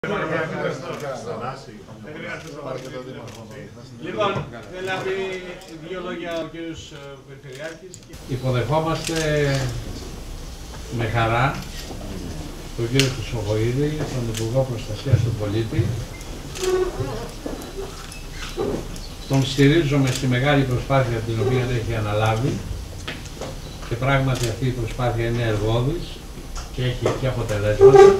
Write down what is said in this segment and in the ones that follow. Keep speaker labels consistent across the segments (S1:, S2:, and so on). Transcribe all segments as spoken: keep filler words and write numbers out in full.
S1: Λοιπόν, θέλει να πει δύο λόγια ο κύριος Περιφερειάρχης.
S2: Υποδεχόμαστε με χαρά τον κύριο Χρυσοχοΐδη, τον Υπουργό Προστασίας του Πολίτη. Τον στηρίζομαι στη μεγάλη προσπάθεια την οποία έχει αναλάβει και πράγματι αυτή η προσπάθεια είναι εργώδης και έχει και αποτελέσματα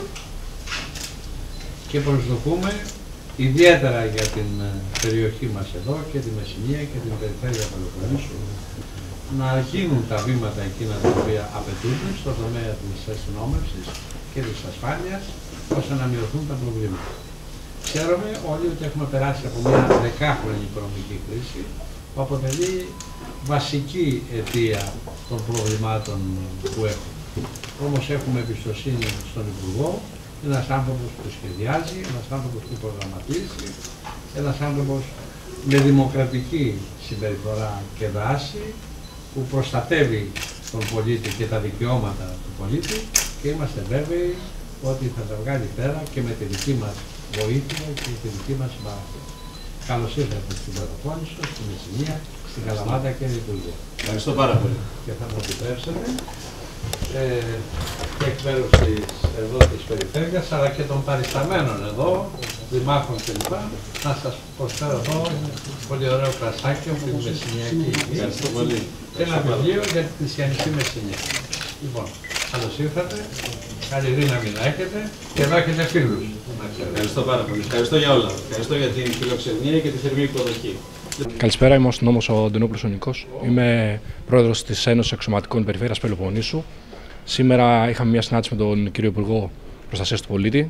S2: και προσδοκούμε ιδιαίτερα για την περιοχή μας εδώ και τη Μεσσηνία και την περιφέρεια Πελοποννήσου να γίνουν τα βήματα εκείνα τα οποία απαιτούνται στον τομέα της αστυνόμευσης και της ασφάλειας ώστε να μειωθούν τα προβλήματα. Ξέρουμε όλοι ότι έχουμε περάσει από μια δεκάχρονη οικονομική κρίση που αποτελεί βασική αιτία των προβλημάτων που έχουμε. Όμως έχουμε εμπιστοσύνη στον Υπουργό, ένας άνθρωπος που σχεδιάζει, ένας άνθρωπος που προγραμματίζει, ένας άνθρωπος με δημοκρατική συμπεριφορά και δράση που προστατεύει τον πολίτη και τα δικαιώματα του πολίτη και είμαστε βέβαιοι ότι θα τα βγάλει πέρα και με τη δική μας βοήθεια και τη δική μας συμπαραγωγή. Καλώς ήρθατε στην Πελοπόννησο, στη Μεσσηνία, στην Καλαμάτα και την Υπουργεία.
S1: Ευχαριστώ πάρα πολύ.
S2: Και θα μου επιτρέψετε ε, και εκ μέρους της, εδώ της περιφέρειας αλλά και των παρισταμένων εδώ, δημάρχων κλπ. Να σας προσφέρω εδώ πολύ ωραίο κρασάκι από τη Μεσσηνιακή Υγεία.
S1: Ευχαριστώ πολύ.
S2: Και ένα βιβλίο για τη Χριστιανική Μεσσηνία. Λοιπόν, καλώς ήρθατε, καλή δύναμη να έχετε και εδώ έχετε φίλους.
S1: Ευχαριστώ πάρα πολύ. Ευχαριστώ για όλα. Ευχαριστώ για την φιλοξενία και τη θερμή υποδοχή.
S3: Καλησπέρα, είμαι ο αστυνόμος ο Αντωνόπουλος ο Νικός. Είμαι πρόεδρος της Ένωσης Αξιωματικών Περιφέρειας Πελοποννήσου. Σήμερα είχαμε μια συνάντηση με τον κύριο Υπουργό Προστασίας του Πολίτη,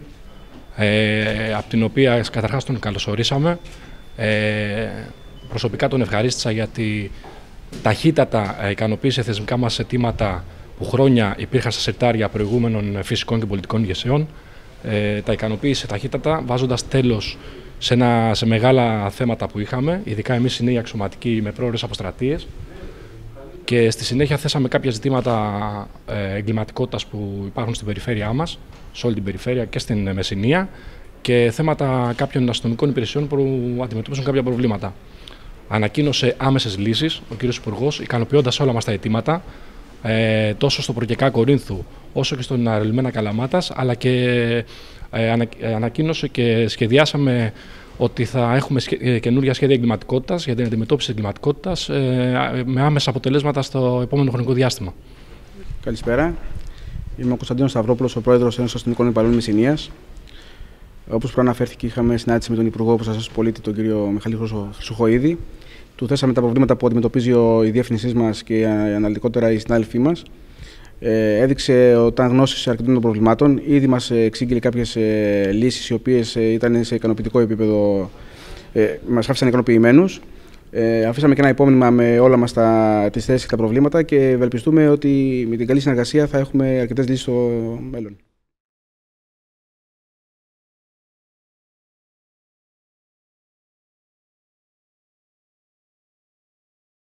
S3: ε, από την οποία καταρχάς τον καλωσορίσαμε. Ε, προσωπικά τον ευχαρίστησα γιατί ταχύτατα ικανοποίησε θεσμικά μας αιτήματα που χρόνια υπήρχαν στα συρτάρια προηγούμενων φυσικών και πολιτικών ηγεσιών. Ε, τα ικανοποίησε ταχύτατα, βάζοντας τέλος σε, ένα, σε μεγάλα θέματα που είχαμε, ειδικά εμείς οι νέοι αξιωματικοί με πρόορες αποστρατείες. Και στη συνέχεια θέσαμε κάποια ζητήματα ε, εγκληματικότητας που υπάρχουν στην περιφέρειά μας, σε όλη την περιφέρεια και στην Μεσσηνία, και θέματα κάποιων αστυνομικών υπηρεσιών που αντιμετωπίζουν κάποια προβλήματα. Ανακοίνωσε άμεσες λύσεις ο κ. Υπουργός, ικανοποιώντας όλα μας τα αιτήματα, ε, τόσο στο Προκεκά Κορίνθου όσο και στον Αερολιμένα Καλαμάτας, αλλά και ε, ανα, ε, ανακοίνωσε και σχεδιάσαμε ότι θα έχουμε καινούργια σχέδια εγκληματικότητας για την αντιμετώπιση της εγκληματικότητας ε, με άμεσα αποτελέσματα στο επόμενο χρονικό διάστημα.
S4: Καλησπέρα. Είμαι ο Κωνσταντίνος Σταυρόπουλος, ο πρόεδρος Ένωσης Αστυνομικών Υπαλλήλων Μεσσηνίας. Όπως προαναφέρθηκε, είχαμε συνάντηση με τον Υπουργό Προστασίας του Πολίτη, τον κύριο Μιχάλη Χρυσοχοΐδη. Του θέσαμε τα προβλήματα που αντιμετωπίζει η διεύθυνσή μας και αναλυτικότερα οι συνάδελφοί μας. Ε, έδειξε όταν γνώση αρκετών των προβλημάτων. Ήδη μας εξήγηλε κάποιες ε, λύσεις οι οποίες ε, ήταν σε ικανοποιητικό επίπεδο, ε, μας άφησαν ικανοποιημένους. Ε, αφήσαμε και ένα υπόμνημα με όλα μας τα, τις θέσεις και τα προβλήματα και ευελπιστούμε ότι με την καλή συνεργασία θα έχουμε αρκετές λύσεις στο μέλλον.